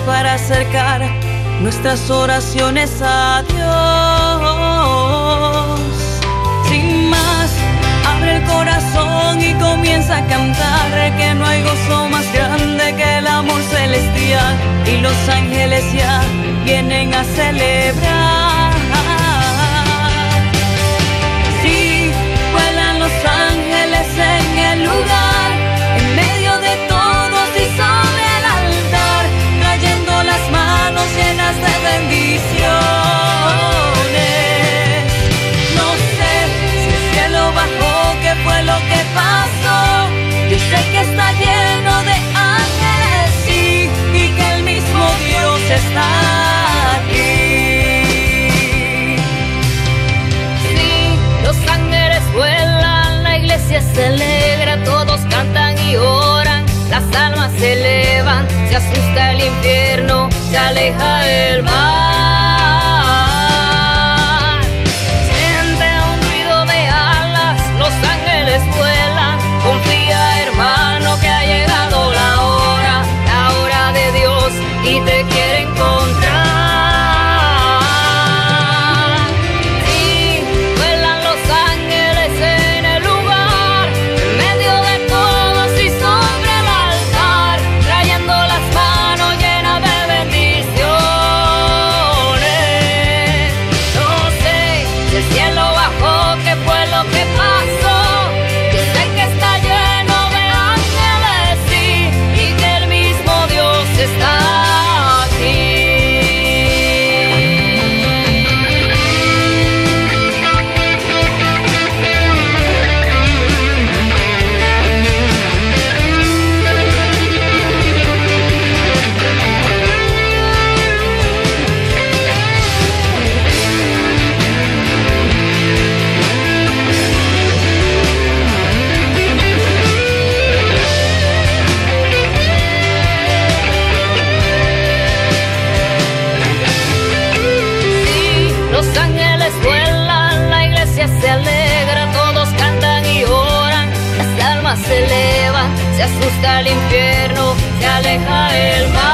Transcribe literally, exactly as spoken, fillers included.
para acercar nuestras oraciones a Dios. Sin más, abre el corazón y comienza a cantar, que no hay gozo más grande que el amor celestial, y los ángeles ya vienen a celebrar. Sí, vuelan los ángeles en el lugar, en medio de todos y sobre el altar, trayendo las manos llenas de bendiciones. No sé si el cielo bajó, qué fue lo que pasó. Yo sé que está lleno de ángeles, sí, y que el mismo Dios está aquí. Sí, los ángeles vuelan, la iglesia se alegra, todos cantan y oran, las almas se elevan, se asusta el infierno, se aleja el mal. Siente un ruido de alas, los ángeles vuelan, confía hermano que ha llegado la hora, la hora de Dios y te quiere encontrar. Sí, vuelan los ángeles en el lugar, en medio de todos y sobre el altar, trayendo las manos llenas de bendiciones. No sé si el cielo bajó, qué fue lo que pasó. Yo sé que está lleno de ángeles, sí, y que el mismo Dios está aquí. Sí, los ángeles vuelan, la iglesia se alegra, todos cantan y oran, las almas se elevan, se asusta el infierno, se aleja el mal.